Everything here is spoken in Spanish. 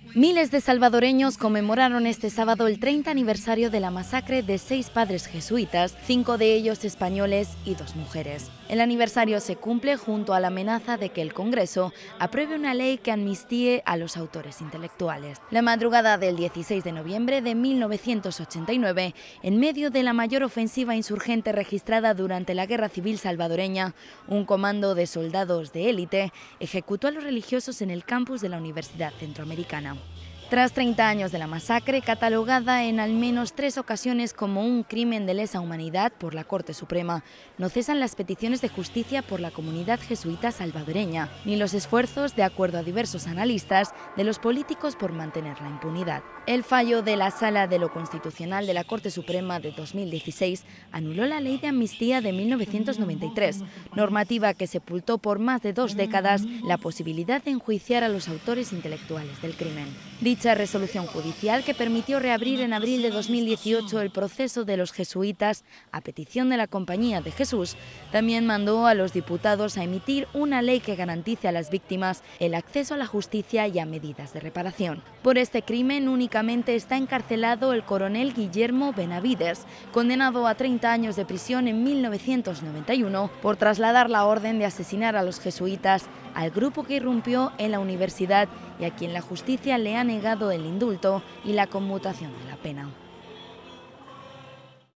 Miles de salvadoreños conmemoraron este sábado el 30 aniversario de la masacre de 6 padres jesuitas, 5 de ellos españoles y 2 mujeres. El aniversario se cumple junto a la amenaza de que el Congreso apruebe una ley que amnistíe a los autores intelectuales. La madrugada del 16 de noviembre de 1989, en medio de la mayor ofensiva insurgente registrada durante la Guerra Civil salvadoreña, un comando de soldados de élite ejecutó a los religiosos en el campus de la Universidad Centroamericana. Tras 30 años de la masacre, catalogada en al menos 3 ocasiones como un crimen de lesa humanidad por la Corte Suprema, no cesan las peticiones de justicia por la comunidad jesuita salvadoreña, ni los esfuerzos, de acuerdo a diversos analistas, de los políticos por mantener la impunidad. El fallo de la Sala de lo Constitucional de la Corte Suprema de 2016 anuló la Ley de Amnistía de 1993, normativa que sepultó por más de 2 décadas la posibilidad de enjuiciar a los autores intelectuales del crimen. Dicha resolución judicial, que permitió reabrir en abril de 2018 el proceso de los jesuitas a petición de la Compañía de Jesús, también mandó a los diputados a emitir una ley que garantice a las víctimas el acceso a la justicia y a medidas de reparación. Por este crimen únicamente está encarcelado el coronel Guillermo Benavides, condenado a 30 años de prisión en 1991 por trasladar la orden de asesinar a los jesuitas al grupo que irrumpió en la universidad y a quien la justicia le ha negado el indulto y la conmutación de la pena.